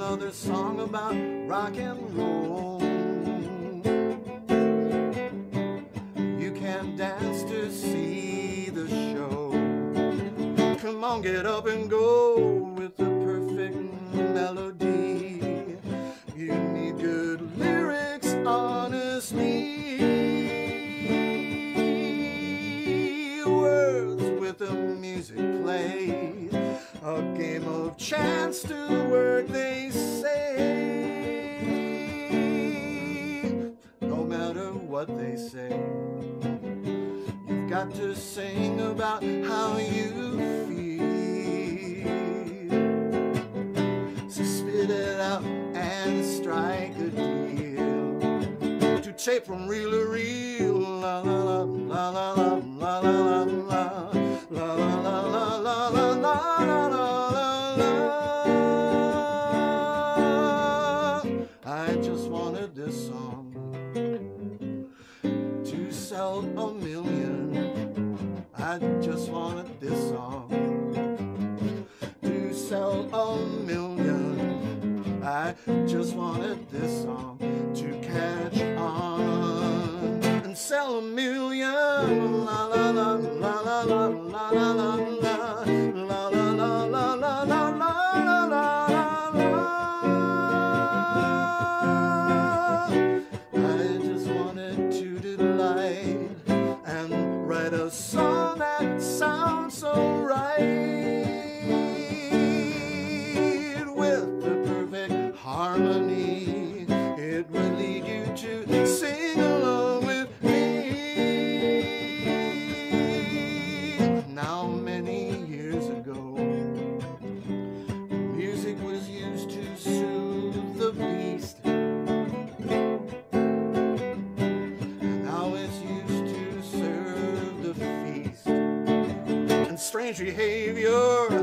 another song about rock and roll. You can dance to see the show. Come on, get up and go with the perfect melody. You need good lyrics, honestly. Words with the music played. A game of chance to work, they say. No matter what they say, you've got to sing about how you feel. So spit it out and strike a deal. To tape from reel to reel. La la la la la la la la la la la la la la la. I just wanted this song to sell 1 million. I just wanted this song to sell 1 million. I just wanted this song to catch on and sell 1 million. La la la la la la la la la la la la la la la la. Write a song that sounds so right, with the perfect harmony. It will lead you to sing along with me. Now many years ago, music was used to soothe the beast. Strange behavior